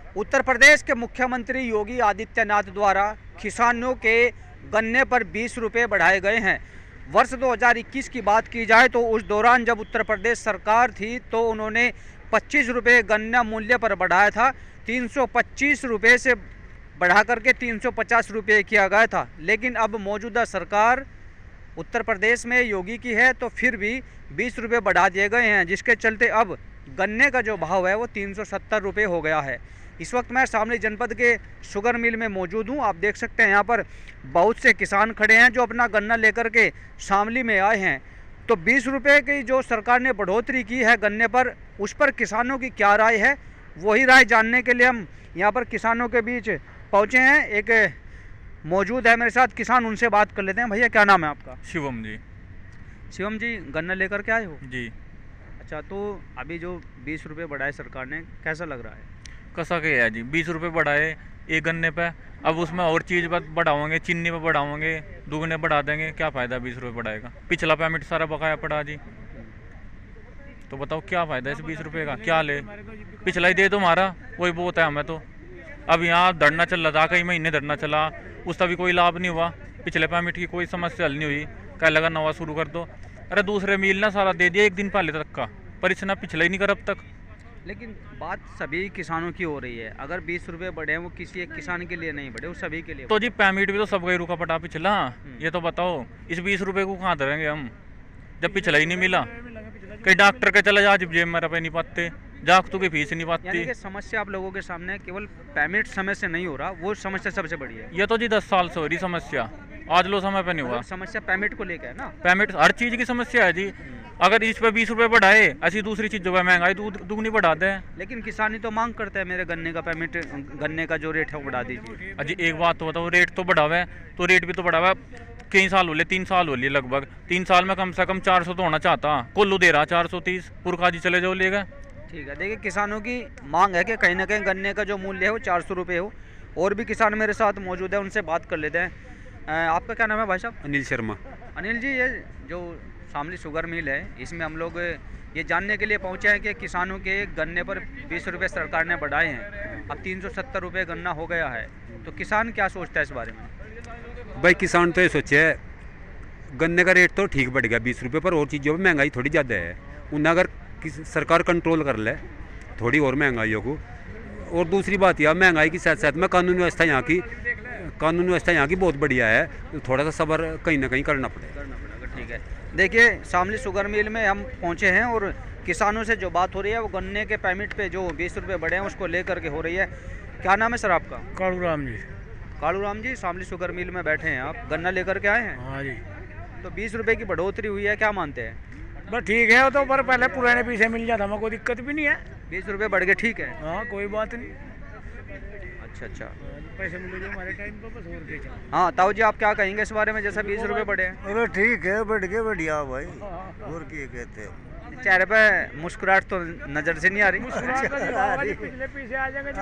उत्तर प्रदेश के मुख्यमंत्री योगी आदित्यनाथ द्वारा किसानों के गन्ने पर 20 रुपये बढ़ाए गए हैं। वर्ष 2021 की बात की जाए तो उस दौरान जब उत्तर प्रदेश सरकार थी तो उन्होंने 25 रुपये गन्ना मूल्य पर बढ़ाया था। 325 रुपये से बढ़ा करके 350 रुपये किया गया था। लेकिन अब मौजूदा सरकार उत्तर प्रदेश में योगी की है तो फिर भी 20 रुपये बढ़ा दिए गए हैं, जिसके चलते अब गन्ने का जो भाव है वो 370 रुपये हो गया है। इस वक्त मैं शामली जनपद के शुगर मिल में मौजूद हूँ। आप देख सकते हैं यहाँ पर बहुत से किसान खड़े हैं जो अपना गन्ना लेकर के शामली में आए हैं। तो 20 रुपये की जो सरकार ने बढ़ोतरी की है गन्ने पर, उस पर किसानों की क्या राय है, वही राय जानने के लिए हम यहाँ पर किसानों के बीच पहुँचे हैं। एक मौजूद है मेरे साथ किसान, उनसे बात कर लेते हैं। भैया क्या नाम है आपका? शिवम जी। शिवम जी, गन्ना लेकर के आए हो? जी। अच्छा, तो अभी जो 20 रुपये बढ़ाए सरकार ने, कैसा लग रहा है? कसा के है जी, 20 रुपये बढ़ाए एक गन्ने पे, अब उसमें और चीज़ पर बढ़ाओगे, चीनी पे बढ़ाओगे, दुगने बढ़ा देंगे, क्या फ़ायदा 20 रुपये बढ़ाएगा? पिछला पेमेंट सारा बकाया पड़ा जी, तो बताओ क्या फ़ायदा इस 20 रुपये का? क्या ले, पिछला ही दे दो हमारा, वही बहुत है हमें। तो अब यहाँ धरना चल रहा था, कई महीने धरना चला, उसका भी कोई लाभ नहीं हुआ, पिछले पेमेंट की कोई समस्या हल नहीं हुई, कह लगा नवा शुरू कर दो। अरे दूसरे मील ना सारा दे दिया एक दिन पहले तक का, पर इतना पिछला ही नहीं कर अब तक। लेकिन बात सभी किसानों की हो रही है। अगर 20 रुपये बढ़े हैं वो किसी एक किसान के लिए नहीं बढ़े, वो सभी के लिए। तो जी पेमेंट भी तो सबका ही रुका पटा पिछला। ये तो बताओ इस 20 रुपये को कहाँ धरेंगे हम, जब पिछला ही नहीं मिला। कई डॉक्टर के चले जा, जब जेब में रुपये नहीं पाते, जागतों की फीस नहीं पाती। समस्या आप लोगों के सामने केवल पेमेंट समय से नहीं हो रहा, वो समस्या सबसे बड़ी है। ये तो जी 10 साल से हो रही समस्या, आज लो समय पे नहीं हुआ। समस्या पेमेंट को लेकर है ना? पेमेंट हर चीज़ की समस्या है जी। अगर इस पे 20 रुपये बढ़ाए, ऐसी दूसरी चीज़ों पर महंगाई दुगनी बढ़ा दें। लेकिन किसान ही तो मांग करते हैं मेरे गन्ने का पेमेंट, गन्ने का जो रेट है वो बढ़ा दीजिए। अजी एक बात तो बताओ, रेट तो बढ़ावा है, तो रेट भी तो बढ़ावा है। कई साल हो लिए, 3 साल हो लिए लगभग, 3 साल में कम से कम 400 तो होना चाहता, कोल्लू दे रहा 430, पुरखा जी चले जाओ लेगा। ठीक है, देखिए किसानों की मांग है कि कहीं ना कहीं गन्ने का जो मूल्य है वो 400 रुपये हो। और भी किसान मेरे साथ मौजूद है, उनसे बात कर लेते हैं। आपका क्या नाम है भाई साहब? अनिल शर्मा। अनिल जी, ये जो शामली शुगर मिल है, इसमें हम लोग ये जानने के लिए पहुंचे हैं कि किसानों के गन्ने पर 20 रुपये सरकार ने बढ़ाए हैं, अब 370 रुपये गन्ना हो गया है, तो किसान क्या सोचता है इस बारे में? भाई किसान तो ये सोचे है, गन्ने का रेट तो ठीक बढ़ गया 20 रुपये पर, और चीज़ों में महंगाई थोड़ी ज़्यादा है। उन्हें अगर सरकार कंट्रोल कर ले थोड़ी और महंगाइयों को, और दूसरी बात यह महंगाई के साथ साथ में कानून व्यवस्था यहाँ की बहुत बढ़िया है, तो थोड़ा सा सब्र कहीं ना कहीं करना पड़ेगा। ठीक है, देखिए शामली शुगर मिल में हम पहुंचे हैं और किसानों से जो बात हो रही है वो गन्ने के पेमेंट पे जो 20 रुपये बढ़े हैं उसको लेकर के हो रही है। क्या नाम है सर आपका? कालू राम जी। कालू राम जी, शामली शुगर मिल में बैठे हैं आप, गन्ना लेकर के आए हैं? हाँ जी। तो 20 रुपये की बढ़ोतरी हुई है, क्या मानते हैं? बस ठीक है, वो तो पर पहले पुराने पीछे मिल जाता, हमें कोई दिक्कत भी नहीं है। 20 रुपये बढ़ गए, ठीक है। हाँ कोई बात नहीं। अच्छा, पैसे मिले जो हमारे टाइम पर बस और क्या। हाँ ताऊ जी, आप क्या कहेंगे इस बारे में, जैसा 20 रुपये बढ़े हैं? अरे ठीक है, बढ़ गए, बढ़िया भाई, और क्या कहते हैं। चेहरे पे मुस्कुराहट तो नजर से नहीं आ रही। पिछले पीछे आ जाएगा।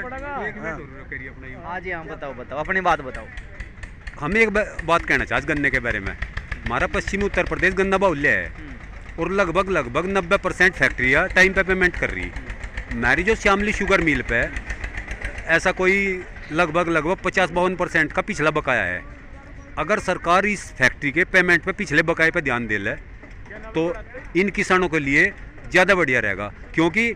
हाँ जी, हाँ बताओ अपनी बात बताओ। हम एक बात कहना चाहते गन्ने के बारे में। हमारा पश्चिमी उत्तर प्रदेश गन्ना बाहुल्य है, और लगभग 90% फैक्ट्रियाँ टाइम पे पेमेंट कर रही। हमारी जो शामली शुगर मिल पे ऐसा कोई लगभग 50-52% का पिछला बकाया है। अगर सरकार इस फैक्ट्री के पेमेंट पे पिछले बकाये पे ध्यान दे ले तो इन किसानों के लिए ज़्यादा बढ़िया रहेगा, क्योंकि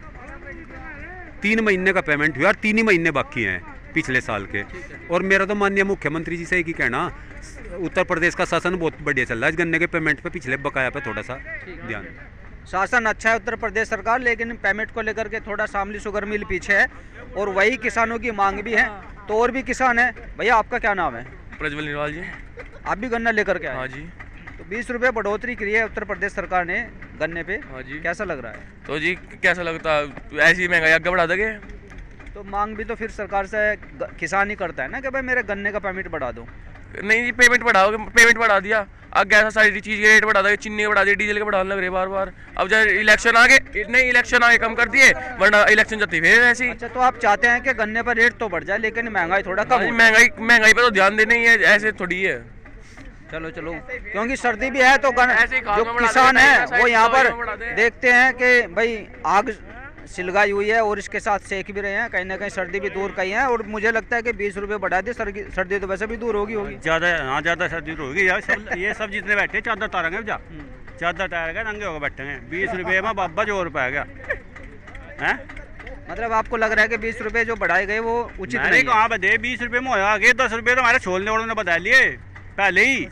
3 महीने का पेमेंट हुआ और 3 ही महीने बाकी हैं पिछले साल के। और मेरा तो माननीय मुख्यमंत्री जी से एक ही कहना, उत्तर प्रदेश का शासन बहुत बढ़िया चल रहा है, इस गन्ने के पेमेंट पे पिछले बकाया पे थोड़ा सा ध्यान। शासन अच्छा है उत्तर प्रदेश सरकार, लेकिन पेमेंट को लेकर के थोड़ा शामली शुगर मिल पीछे है, और वही किसानों की मांग भी है। तो और भी किसान है। भैया आपका क्या नाम है? प्रज्वल निरवाल जी। आप भी गन्ना लेकर के आए? हाँ जी। तो 20 रुपये बढ़ोतरी की है उत्तर प्रदेश सरकार ने गन्ने पे। हाँ जी। कैसा लग रहा है? तो जी कैसा लगता, ऐसी महंगाई आगे बढ़ा देंगे। तो मांग भी तो फिर सरकार से किसान ही करता है ना कि भाई मेरे गन्ने का पेमेंट बढ़ा दो। नहीं जी, पेमेंट बढ़ा दिया, अब गैस सारी चीज़ के रेट बढ़ा दिए, चीनी बढ़ा दिए, डीजल के बढ़ाने लग रहे बार। अब जब इलेक्शन आगे कम कर दिए, वरना इलेक्शन जाती फिर ऐसी। अच्छा, तो आप चाहते हैं कि गन्ने पर रेट तो बढ़ जाए लेकिन महंगाई थोड़ा कम हो? महंगाई पे तो ध्यान देना ही है, ऐसे थोड़ी है। चलो क्योंकि सर्दी भी है तो जो किसान है वो यहाँ पर देखते हैं कि भाई आग सिलगाई हुई है और इसके साथ सेक भी रहे हैं, कहीं ना कहीं सर्दी भी दूर कही है। और मुझे लगता है कि 20 रुपये बढ़ा दे, सर्दी तो वैसे भी दूर होगी। ज़्यादा, हाँ ज़्यादा सर्दी दूर होगी यार। सब ये सब जितने बैठे चादर तारेंगे जा, चादर तार के नंगे होकर बैठे हैं। 20 रुपये में बाबा जोर पा गया है। मतलब आपको लग रहा है कि 20 रुपये जो बढ़ाए गए वो उचित मैंने नहीं है? कहाँ बदे 20 रुपये में होया आगे, 10 रुपये तो हमारे छोलने वालों ने बता लिए पहले ही।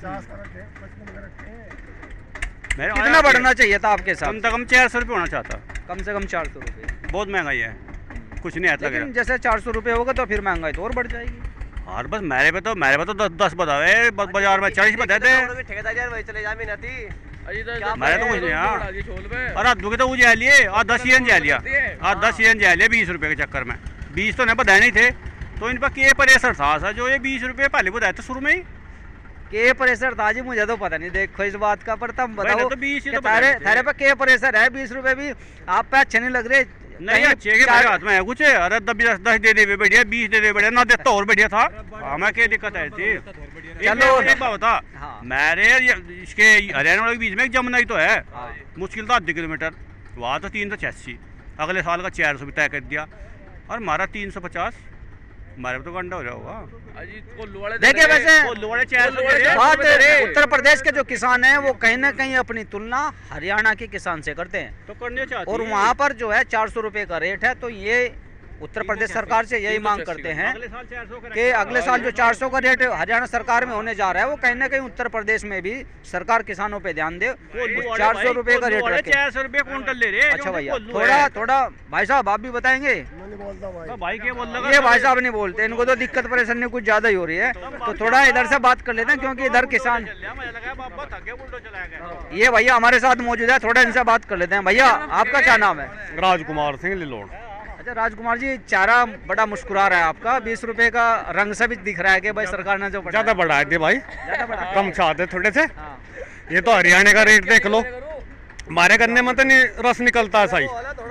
कितना बढ़ना चाहिए था आपके साथ? कम से कम 400 रुपये होना चाहता। कम से कम 400 रुपये। बहुत महंगाई है, कुछ नहीं आता। लेकिन जैसे 400 रुपये होगा तो फिर महंगाई तो और बढ़ जाएगी। और बस मेरे पे तो 10 बतावे, बाजार में 40 बताए थे। मैं तो कुछ नहीं। हाँ, और आधू के तो वो जा लिए, और 10 सीजन जा लिया, और 10 सीजन जा लिया 20 रुपये के चक्कर में। 20 तो नहीं बताए नहीं थे, तो इन पर के प्रेशर था जो ये 20 रुपये पहले बताया था शुरू में ही। के प्रेशर था जी, मुझे तो पता नहीं, देखो इस बात का। पर तुम बताओ तो 20 ही तो थारे पे के प्रेशर है। 20 रुपये भी आप पे अच्छे नहीं लग रहे। नहीं अच्छे के मेरे हाथ में है कुछ। अरे 10 दे दे बढ़िया, 20 दे दे बढ़िया, ना देता और बढ़िया था। हमें क्या दिक्कत है थी? चलो एक बात बता, मेरे इसके हरियाणा वाले के बीच में एक जमुना ही तो है, मुश्किल था 2 किलोमीटर। वहाँ तो 386, अगले साल का 400 भी तय कर दिया, और हमारा 350। हमारे तो गंडा हो जाएगा। देखिए वैसे बात तो उत्तर प्रदेश के जो किसान हैं वो कहीं ना कहीं अपनी तुलना हरियाणा के किसान से करते हैं, तो करने चाहते और वहाँ पर जो है 400 रुपये का रेट है। तो ये उत्तर प्रदेश सरकार से यही मांग करते हैं कि अगले साल जो 400 का रेट हरियाणा सरकार में होने जा रहा है वो कहीं ना कहीं उत्तर प्रदेश में भी सरकार किसानों पे ध्यान दे, 400 रुपये का रेट रखे। 400 रुपये क्विंटल ले रहे। अच्छा भैया, थोड़ा भाई साहब आप भी बताएंगे। भाई क्या बोल रहा? ये भाई साहब नहीं बोलते, इनको तो दिक्कत परेशानी कुछ ज्यादा ही हो रही है। तो थोड़ा इधर से बात कर लेते हैं, क्योंकि इधर किसान ये भैया हमारे साथ मौजूद है, थोड़ा इनसे बात कर लेते हैं। भैया आपका क्या नाम है? राजकुमार सिंह लिलोड़। अच्छा राजकुमार जी, चारा बड़ा मुस्कुरा रहा है आपका, 20 रुपए का रंग से भी दिख रहा है कि भाई सरकार ने जो ज्यादा बढ़ा दे भाई, कम चाहते थोड़े से। हाँ। ये तो हरियाणा का रेट देख लो, हमारे गन्ने में तो नहीं रस निकलता है सही।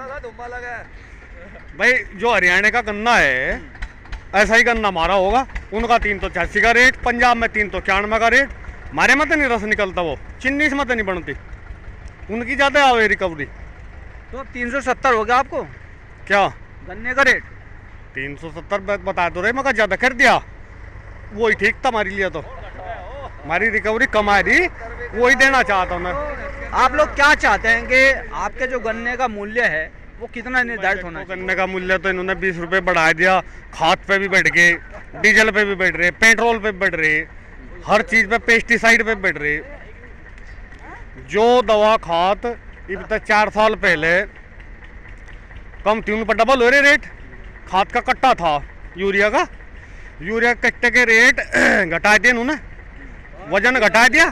भाई जो हरियाणा का गन्ना है ऐसा ही गन्ना हमारा होगा। उनका 386 का रेट, पंजाब में 391 का रेट, हमारे में तो नहीं रस निकलता। वो चीनी में तो नहीं बनती, उनकी ज्यादा आवे रिकवरी। तो 370 हो गया आपको क्या गन्ने का रेट? 370 बता दो रहे, मगर ज्यादा कर दिया, वही ठीक था हमारे लिए। तो हमारी रिकवरी कम आ रही, वही देना चाहता हूँ मैं। आप लोग क्या चाहते हैं कि आपके जो गन्ने का मूल्य है वो कितना निर्धारित होना चाहिए? गन्ने का मूल्य तो इन्होंने 20 रुपये बढ़ा दिया, खाद पे भी बढ़ गए, डीजल पे भी बढ़ रहे, पेट्रोल पे बढ़ रहे, हर चीज पे, पेस्टिसाइड पे बढ़ रहे। जो दवा खाद इब तक 4 साल पहले कम थी, उन पर डबल हो रहे रेट। खाद का कट्टा था यूरिया का, यूरिया कट्टे के रेट घटा दिए उन्होंने, वजन घटा दिया,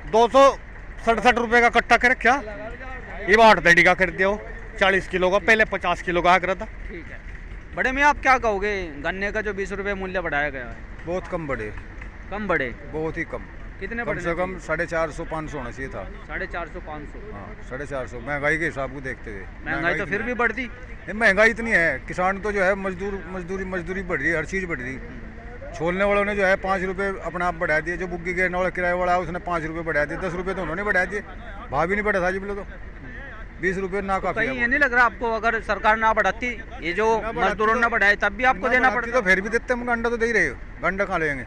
267 रुपये का कट्टा कर रखा, ये 8 दड़ी का कर दिया। वो 40 किलो का, पहले 50 किलो का आकर था। ठीक है बड़े में, आप क्या कहोगे गन्ने का जो 20 रुपये मूल्य बढ़ाया गया है? बहुत कम बढ़े, कम बढ़े, बहुत ही कम। कितने कम बढ़ने से कम चाहिए? 450-500 होना चाहिए था। 450-500। हाँ 450, महंगाई के हिसाब को देखते हुए। महंगाई तो फिर भी बढ़ती। ये महंगाई इतनी है, किसान तो जो है मजदूरी बढ़ रही है, हर चीज़ बढ़ रही। छोलने वालों ने जो है 5 रुपये अपना आप बढ़ा दिए, जो बुग्गी गिरने वाला किराए वाला है उसने 5 रुपये बढ़ा दिए, 10 रुपये तो उन्होंने बढ़ा दिए। भाव भी नहीं बढ़ा था जी बोले तो, 20 रुपये ना काफी कहीं ये नहीं लग रहा आपको अगर सरकार ना बढ़ाती, ये जो मजदूरों ने बढ़ाए तब भी आपको देना पड़ता? तो फिर भी देते हम, गंडा तो दे ही रहे हो, गंडा कहाँ लेंगे,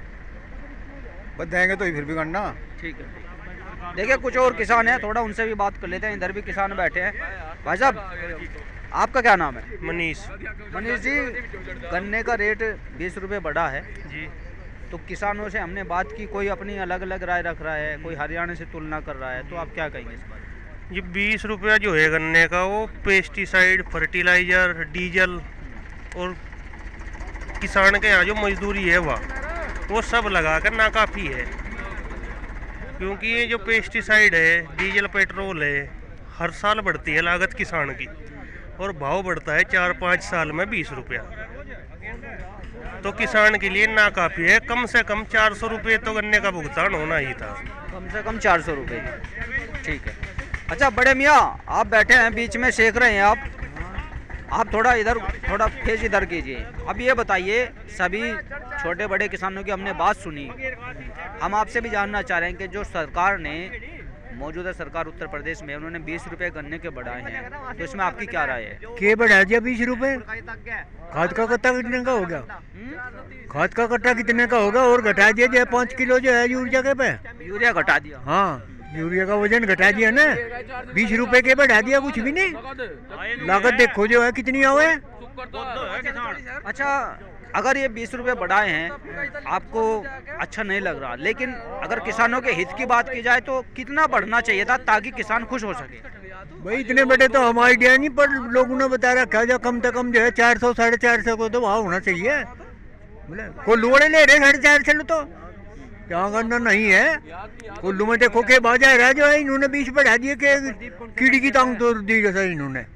बस देंगे तो ही फिर भी गंडा। ठीक है, देखिए कुछ और किसान हैं, थोड़ा उनसे भी बात कर लेते हैं। इधर भी किसान बैठे हैं। भाई साहब आपका क्या नाम है? मनीष। मनीष जी, गन्ने का रेट 20 रुपये बढ़ा है जी। तो किसानों से हमने बात की, कोई अपनी अलग अलग राय रख रहा है, कोई हरियाणा से तुलना कर रहा है, तो आप क्या कहेंगे इस बारे? ये 20 रुपया जो है गन्ने का, वो पेस्टिसाइड, फर्टिलाइज़र, डीजल और किसान के यहाँ जो मजदूरी है वो सब लगा कर नाकाफ़ी है। क्योंकि ये जो पेस्टिसाइड है, डीजल, पेट्रोल है, हर साल बढ़ती है लागत किसान की, और भाव बढ़ता है 4-5 साल में 20 रुपया। तो किसान के लिए नाकाफ़ी है। कम से कम 400 रुपये तो गन्ने का भुगतान होना ही था। कम से कम 400 रुपये। ठीक है। अच्छा बड़े मियाँ, आप बैठे हैं बीच में, सेक रहे हैं आप थोड़ा इधर, थोड़ा फेस इधर कीजिए। अब ये बताइए, सभी छोटे बड़े किसानों की हमने बात सुनी, हम आपसे भी जानना चाह रहे हैं कि जो सरकार ने मौजूदा सरकार उत्तर प्रदेश में उन्होंने 20 रुपए गन्ने के बढ़ाए हैं, तो इसमें आपकी क्या राय है? के बढ़ा दिया 20 रुपए? खाद का कट्टा कितने का हो गया? खाद का कट्टा कितने का होगा? और घटा दिया जो है 5 किलो जो है यूरिया के पे। यूरिया घटा दिया? हाँ, यूरिया का वजन घटा दिया ना। 20 रुपए के बढ़ा दिया, कुछ भी नहीं। लागत देखो जो है कितनी आवे। अच्छा, अगर ये 20 रुपए बढ़ाए हैं आपको अच्छा नहीं लग रहा, लेकिन अगर किसानों के हित की बात की जाए तो कितना बढ़ना चाहिए था ताकि किसान खुश हो सके? भाई इतने बड़े तो हम आइडिया नहीं, पर लोगों ने बता रखा जो कम से कम जो है 400 450 को तो भाव होना चाहिए। कोल्लू वाले ले रहे 450 तो क्या करना नहीं है। कोल्लू में देखो के बाजार है जो है इन्होंने 20 बढ़ा दिए के कीड़ी की टांग तोड़ दी जैसा इन्होंने।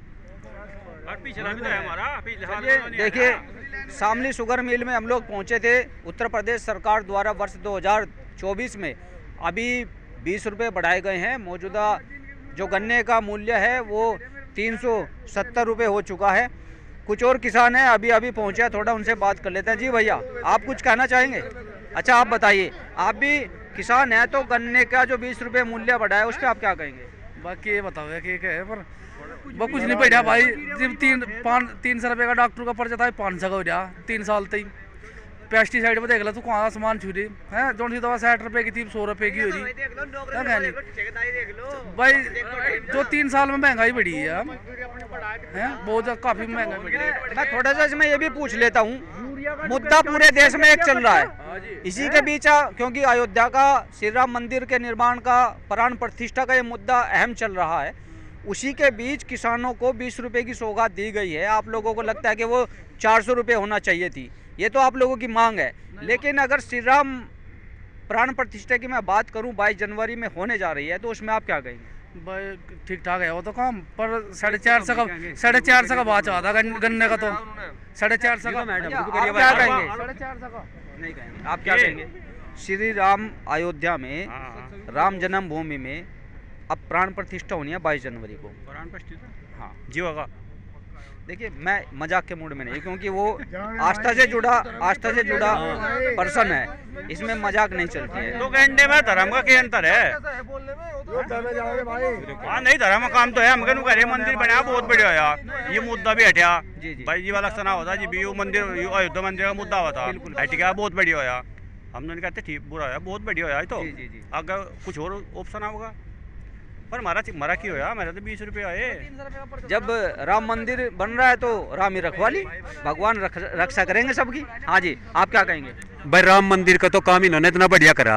देखिए, शामली शुगर मिल में हम लोग पहुंचे थे। उत्तर प्रदेश सरकार द्वारा वर्ष 2024 में अभी 20 रुपये बढ़ाए गए हैं। मौजूदा जो गन्ने का मूल्य है वो 370 रुपये हो चुका है। कुछ और किसान हैं अभी अभी पहुंचे हैं, थोड़ा उनसे बात कर लेते हैं। जी भैया, आप कुछ कहना चाहेंगे? अच्छा, आप बताइए, आप भी किसान हैं तो गन्ने का जो 20 रुपये मूल्य बढ़ा है उस पर आप क्या कहेंगे? बाकी ये बताओ कि क्या है, पर वो कुछ नहीं बढ़िया भाई। जब 300 रुपये का डॉक्टर का पर्चा था 500 का हो गया 3 साल तक। पेस्टिसाइड में देख लो तो कहाँ आसमान छू रही है। जो सी दवा 60 रुपये की थी 100 रुपये की हो रही है भाई। जो 3 साल में महंगाई बढ़ी है बहुत काफी महंगाई बढ़ी है। मैं थोड़ा सा इसमें ये भी पूछ लेता हूँ, मुद्दा पूरे देश में एक चल रहा है, इसी के बीच क्योंकि अयोध्या का श्री राम मंदिर के निर्माण का प्राण प्रतिष्ठा का ये मुद्दा अहम चल रहा है, उसी के बीच किसानों को 20 रुपये की सौगात दी गई है। आप लोगों को लगता है कि वो 400 रुपये होना चाहिए थी, ये तो आप लोगों की मांग है। लेकिन अगर श्री राम प्राण प्रतिष्ठा की मैं बात करूं 22 जनवरी में होने जा रही है, तो उसमें आप क्या कहेंगे? भाई ठीक ठाक है वो तो काम, पर 450 का भाव चाहता गन्ने का, तो 450 का। आप क्या कहेंगे? 450 का नहीं कहेंगे, आप क्या कहेंगे? श्री राम अयोध्या में राम जन्मभूमि में अब प्राण प्रतिष्ठा होनी है 22 जनवरी को। प्राण प्रतिष्ठा? हाँ जी होगा। देखिए, मैं मजाक के मूड में नहीं, क्योंकि वो आस्था से जुड़ा पर्सन है, इसमें मजाक नहीं चलती है। तो कहने में धर्म का क्या अंतर है? हाँ नहीं, धर्म का काम तो है। हम कहने मंदिर बनाया बहुत बढ़िया यार, ये मुद्दा भी हटिया भाई जी वाला सना होता जी भी मंदिर अयोध्या मंदिर का मुद्दा हुआ था, हट गया, बहुत बढ़िया होया। हम नहीं कहते ठीक बुरा है, बहुत बढ़िया होया। तो अगर कुछ और ऑप्शन होगा, पर हमारा क्यों होया? मेरा तो 20 रुपये आए। जब राम मंदिर बन रहा है तो राम ही रखवाली, भगवान रक्षा करेंगे सबकी। हाँ जी, आप क्या कहेंगे? भाई राम मंदिर का तो काम इन्होंने इतना बढ़िया करा,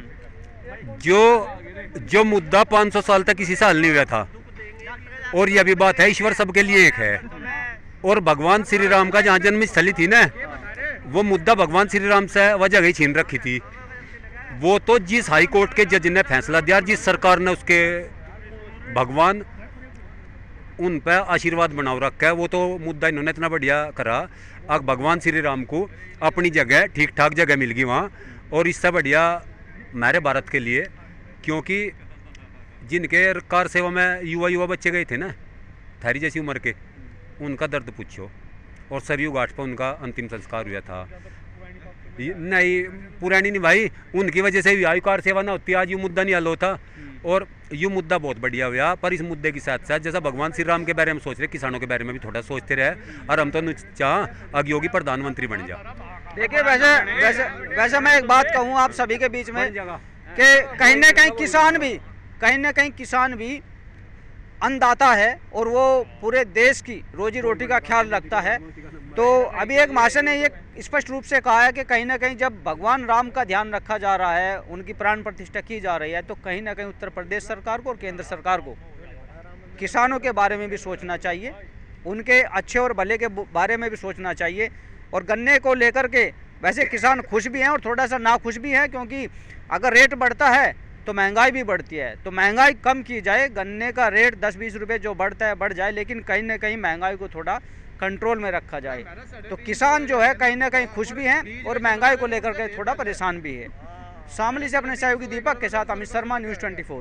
जो मुद्दा 500 साल तक किसी से हल नहीं हुआ था। और यह भी बात है, ईश्वर सबके लिए एक है। और भगवान श्री राम का जहाँ जन्मस्थली थी ना, वो मुद्दा भगवान श्री राम से वह जगह छीन रखी थी। वो तो जिस हाई कोर्ट के जज ने फैसला दिया, जिस सरकार ने उसके भगवान उन पर आशीर्वाद बनाओ रखा है, वो तो मुद्दा इन्होंने इतना बढ़िया करा। अब भगवान श्री राम को अपनी जगह ठीक ठाक जगह मिल गई वहाँ। और इससे बढ़िया हमारे भारत के लिए, क्योंकि जिनके कार सेवा में युवा बच्चे गए थे ना, थारी जैसी उम्र के, उनका दर्द पूछो। और सरयू घाट पर उनका अंतिम संस्कार हुआ था। नहीं पुरानी नहीं भाई, उनकी वजह से आयु कार सेवा ना होती, आज ये मुद्दा नहीं हल होता। और ये मुद्दा बहुत बढ़िया हुआ। पर इस मुद्दे के साथ साथ जैसा भगवान श्री राम के बारे में सोच रहे, किसानों के बारे में भी थोड़ा सोचते रहे। और हम तो चाह अब योगी प्रधानमंत्री बन जा। देखिए, वैसे मैं एक बात कहूँ आप सभी के बीच में कि कहीं ना कहीं किसान भी अन्नदाता है और वो पूरे देश की रोजी रोटी का ख्याल रखता है। तो अभी एक महाशय ने ये स्पष्ट रूप से कहा है कि कहीं ना कहीं जब भगवान राम का ध्यान रखा जा रहा है, उनकी प्राण प्रतिष्ठा की जा रही है, तो कहीं ना कहीं उत्तर प्रदेश सरकार को और केंद्र सरकार को किसानों के बारे में भी सोचना चाहिए, उनके अच्छे और भले के बारे में भी सोचना चाहिए। और गन्ने को लेकर के वैसे किसान खुश भी हैं और थोड़ा सा नाखुश भी हैं, क्योंकि अगर रेट बढ़ता है तो महंगाई भी बढ़ती है। तो महंगाई कम की जाए, गन्ने का रेट 10-20 रुपये जो बढ़ता है बढ़ जाए, लेकिन कहीं ना कहीं महंगाई को थोड़ा कंट्रोल में रखा जाए। तो किसान जो है कहीं ना कहीं खुश भी हैं और महंगाई को लेकर के थोड़ा परेशान भी है। शामली से अपने सहयोगी दीपक के साथ अमित शर्मा, न्यूज़ 24।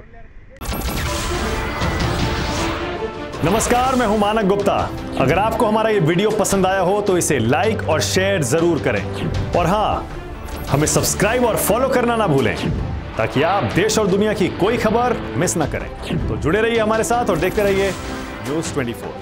नमस्कार, मैं हूं मानक गुप्ता। अगर आपको हमारा ये वीडियो पसंद आया हो तो इसे लाइक और शेयर जरूर करें। और हाँ, हमें सब्सक्राइब और फॉलो करना ना भूलें। ताकि आप देश और दुनिया की कोई खबर मिस ना करें। तो जुड़े रहिए हमारे साथ और देखते रहिए News 24।